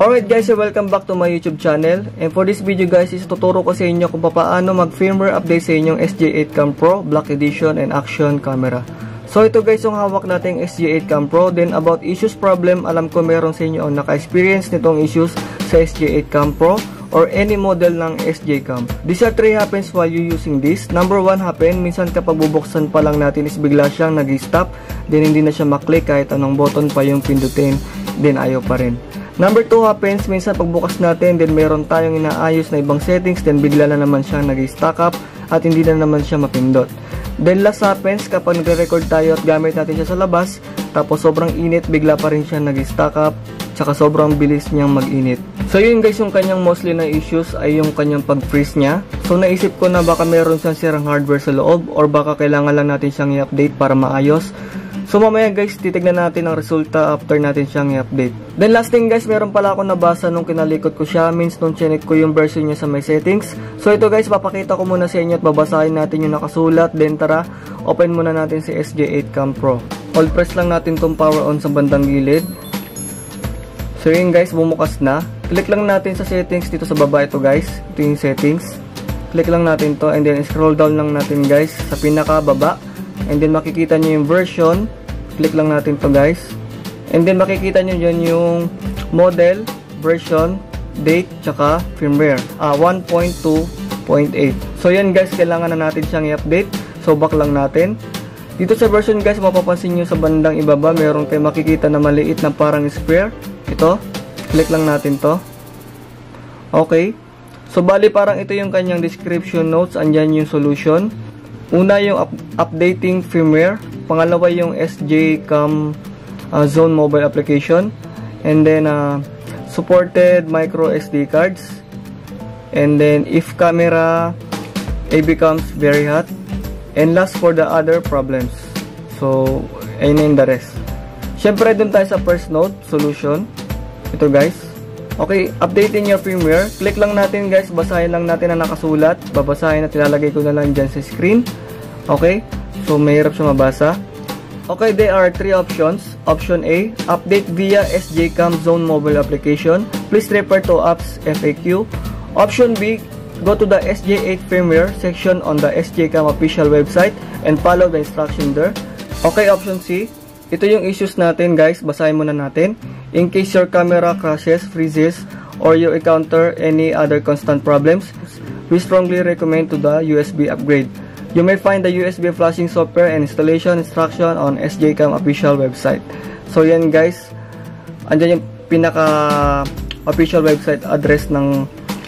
Alright guys, welcome back to my YouTube channel. And for this video guys, is tuturo ko sa inyo kung paano mag-firmware update sa inyong SJ8 Cam Pro, Black Edition and Action camera. So ito guys yung hawak nating SJ8 Cam Pro. Then about issues problem, alam ko meron sa inyo ang naka-experience nitong issues sa SJ8 Cam Pro or any model ng SJ Cam. These are 3 happens while you using this. Number 1 happen, minsan kapag bubuksan pa lang natin is bigla siyang nag-stop. Then hindi na siya maklik kahit anong button pa yung pindutin. Then ayaw pa rin. Number 2 happens, minsan pagbukas natin, then meron tayong inaayos na ibang settings, then bigla na naman siyang nag-stack up at hindi na naman siya mapindot. Then last happens, kapag nagre-record tayo at gamit natin siya sa labas, tapos sobrang init, bigla pa rin siya nag-stack up, tsaka sobrang bilis niyang mag-init. So yun guys, yung kanyang mostly na issues ay yung kanyang pag-freeze niya. So naisip ko na baka meron siyang sirang hardware sa loob or baka kailangan lang natin siyang i-update para maayos. So mamaya guys, titignan natin ang resulta after natin siyang i-update. Then last thing guys, meron pala ako nabasa nung kinalikot ko siya, means nung chinek ko yung version niya sa my settings. So ito guys, papakita ko muna sa inyo at babasahin natin yung nakasulat. Then tara, open muna natin si SJ8 Cam Pro. Hold press lang natin tong power on sa bandang gilid. So yun guys, bumukas na. Click lang natin sa settings dito sa baba ito guys. Ito yung settings. Click lang natin to and then scroll down lang natin guys sa pinaka baba. And then makikita nyo yung version. Click lang natin to guys. And then makikita nyo dyan yung model, version, date, tsaka firmware 1.2.8. So yan guys, kailangan na natin siyang i-update. So back lang natin. Dito sa version guys, mapapansin nyo sa bandang ibaba, meron kayo makikita na maliit na parang square. Ito, click lang natin to. Okay. So bali parang ito yung kanyang description notes. Andyan yung solution. Una yung updating firmware, pangalawa yung SJ Cam Zone mobile application, and then supported micro SD cards, and then if camera becomes very hot, and last for the other problems. So ayun the rest. Syempre dun tayo sa first note, solution. Ito guys. Okay, updating your firmware. Click lang natin guys, basahin lang natin ang nakasulat. Babasahin at ilalagay ko na lang dyan sa screen. Okay, so mahirap siya mabasa. Okay, there are 3 options. Option A, update via SJ Cam Zone mobile application. Please refer to apps FAQ. Option B, go to the SJ8 firmware section on the SJ Cam official website and follow the instruction there. Okay, option C, ito yung issues natin guys, basahin muna natin. In case your camera crashes, freezes, or you encounter any other constant problems, we strongly recommend to the USB upgrade. You may find the USB flashing software and installation instruction on SJ Cam official website. So yan guys, andyan yung pinaka official website address ng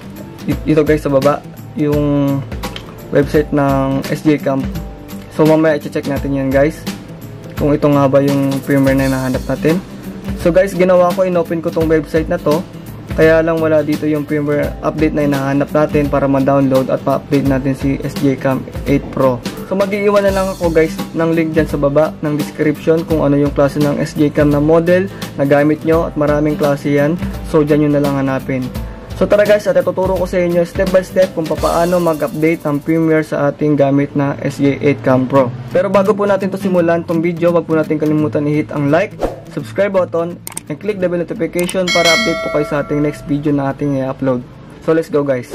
ito guys sa baba, yung website ng SJ Cam. So mamaya i-check natin yan guys, kung ito nga ba yung firmware na hinahanap natin. So guys, ginawa ko, inopen ko tong website na to, kaya lang wala dito yung firmware update na hinahanap natin para ma-download at ma-update natin si SJ Cam 8 Pro. So mag-iiwan na lang ako guys ng link dyan sa baba ng description kung ano yung klase ng SJ Cam na model na gamit nyo, at maraming klase yan. So dyan nyo na lang hanapin. So tara guys, at ituturo ko sa inyo step by step kung paano mag-update ng firmware sa ating gamit na SJ8 Cam Pro. Pero bago po natin to simulan tong video, wag po natin kalimutan i-hit ang like, subscribe button, and click the bell notification para update po kayo sa ating next video na ating i-upload. So let's go guys.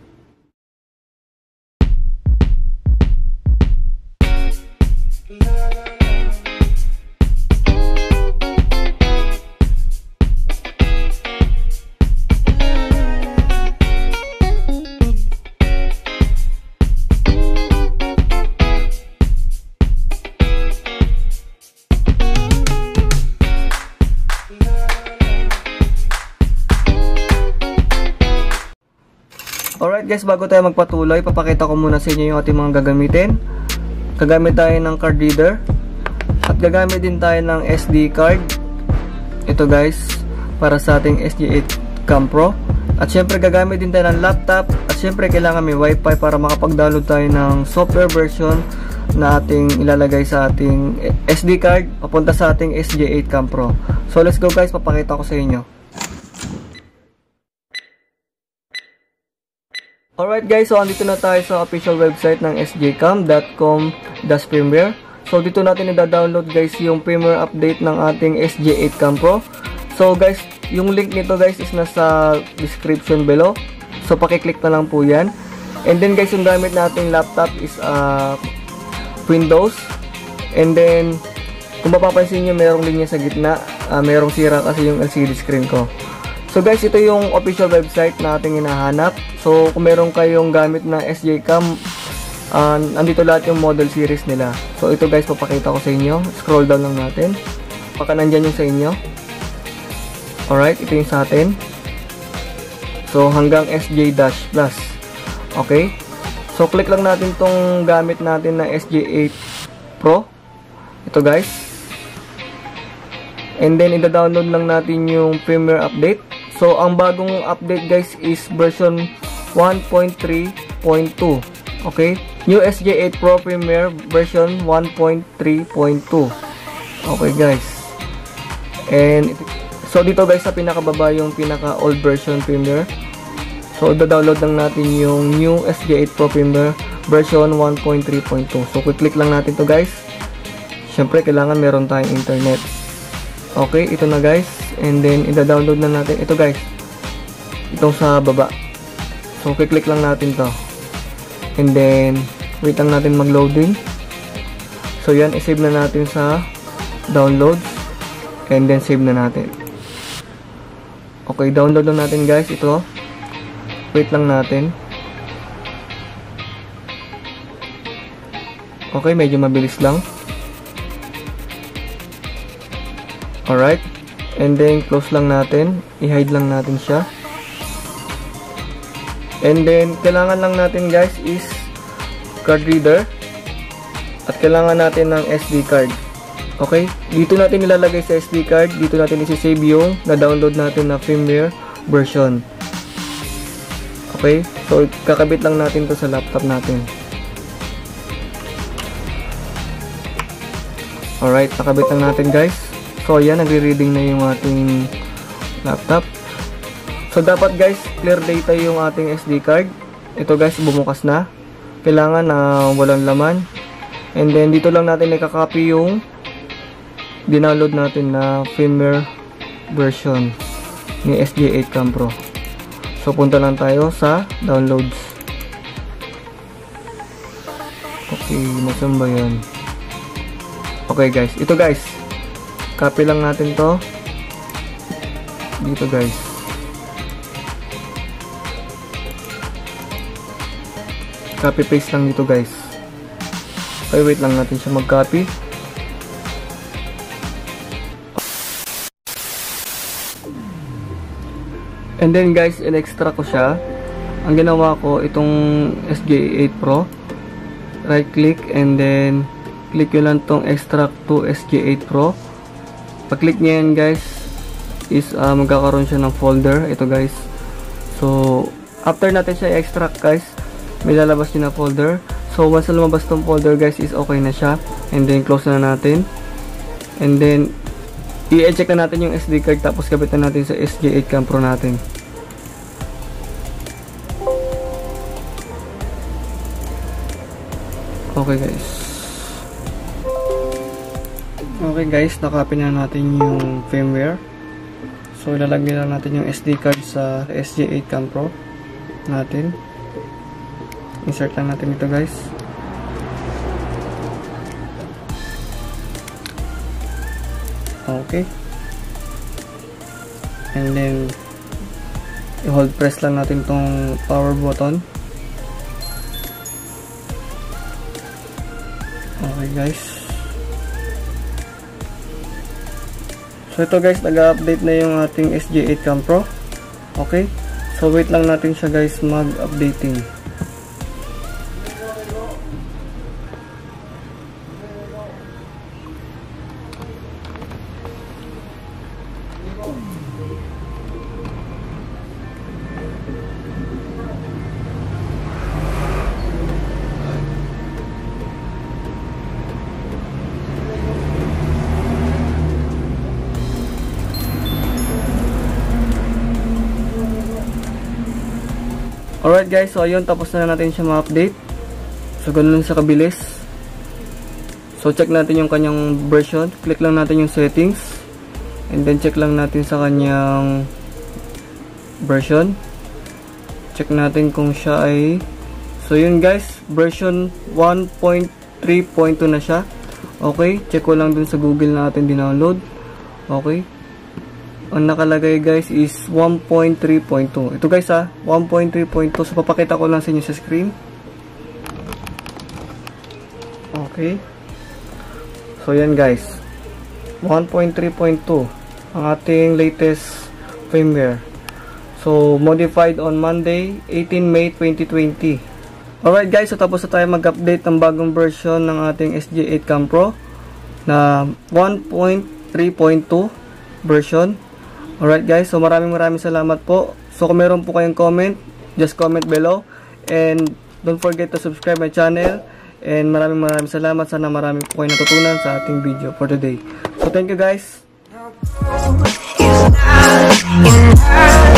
Alright guys, bago tayo magpatuloy, papakita ko muna sa inyo yung ating mga gagamitin. Gagamit tayo ng card reader at gagamit din tayo ng SD card. Ito guys, para sa ating SJ8 Cam Pro. At syempre gagamit din tayo ng laptop, at syempre kailangan may wifi para makapag-download tayo ng software version na ating ilalagay sa ating SD card papunta sa ating SJ8 Cam Pro. So let's go guys, papakita ko sa inyo. Alright guys, so andito na tayo sa official website ng sjcam.com/firmware. So dito natin i-download guys yung firmware update ng ating SJ8 Cam Pro. So guys, yung link nito guys is nasa description below. So paki-click na lang po yan. And then guys, yung gamit nating laptop is Windows. And then kung mapapansin nyo, merong linya sa gitna. Merong sira kasi yung LCD screen ko. So guys, ito yung official website na ating hinahanap. So kung meron kayong gamit na SJ Cam, andito lahat yung model series nila. So ito guys, papakita ko sa inyo. Scroll down lang natin. Baka nandyan yung sa inyo. Alright, ito yung sa atin. So hanggang SJ- Plus. Okay. So click lang natin tong gamit natin na SJ8 Pro. Ito guys. And then ida-download lang natin yung firmware update. So ang bagong update guys is version 1.3.2. Okay? New SJ8 Pro firmware version 1.3.2. Okay guys. And so dito guys, sa pinakababa yung pinaka old version firmware. So ida-download lang natin yung new SJ8 Pro firmware version 1.3.2. So click lang natin to guys. Syempre kailangan meron tayong internet. Okay, ito na guys. And then ida-download na natin ito guys. Itong sa baba. So click lang natin to. And then wait lang natin mag-loading. So yan, i-save na natin sa downloads. And then save na natin. Okay, download lang natin guys ito. Wait lang natin. Okay, medyo mabilis lang. Alright. And then close lang natin. I-hide lang natin siya. And then kailangan lang natin guys is card reader. At kailangan natin ng SD card. Okay? Dito natin nilalagay sa SD card. Dito natin isi-save yung na-download natin na firmware version. Okay? So, kakabit lang natin to sa laptop natin. Alright, nakabit lang natin guys. So, ayan, nagre-reading na yung ating laptop. So, dapat guys, clear data yung ating SD card. Ito guys, bumukas na. Kailangan na walang laman. And then, dito lang natin nakaka-copy yung dinownload natin na firmware version ni SJ8 Cam Pro. So, punta lang tayo sa downloads. Okay, nasan ba yan? Okay guys, ito guys. Copy lang natin to. Dito guys. Copy paste lang dito guys. Okay, wait lang natin siya mag-copy. And then guys, in-extract ko siya. Ang ginawa ko, itong SJ8 Pro, right click and then click nyo lang tong extract to SJ8 Pro. Pag-click nyo yan guys, is magkakaroon siya ng folder. Ito guys. So, after natin siya i-extract guys, may lalabas yun na folder. So, once na lumabas tong folder guys, is okay na siya. And then, close na natin. And then, i-check na natin yung SD card tapos kapitan natin sa SJ8 Cam Pro natin. Okay guys. Okay guys, nakapin na natin yung firmware. So ilalagay lang natin yung SD card sa SJ8 Cam Pro natin. Insert lang natin ito guys. Okay. And then i-hold press lang natin tong power button. Okay guys. So ito guys, nag-update na yung ating SJ8 Cam Pro. Okay. So wait lang natin siya guys mag-updating. Alright guys, so ayun, tapos na natin siya ma-update. So ganun lang sa kabilis. So check natin yung kanyang version. Click lang natin yung settings. And then check lang natin sa kanyang version. Check natin kung siya ay, so yun guys, version 1.3.2 na siya. Okay, check ko lang dun sa Google natin dinownload. Okay, ang nakalagay guys is 1.3.2. Ito guys 1.3.2. So papakita ko lang sa inyo sa screen. Okay, so yan guys, 1.3.2 ang ating latest firmware. So, modified on Monday, 18 May 2020. Alright guys, so tapos na tayo mag-update ng bagong version ng ating SJ8 Cam Pro na 1.3.2 version. Alright guys, so maraming salamat po. So kung meron po kayong comment, just comment below. And don't forget to subscribe my channel. And maraming salamat. Sana marami po kayo natutunan sa ating video for today. So thank you guys.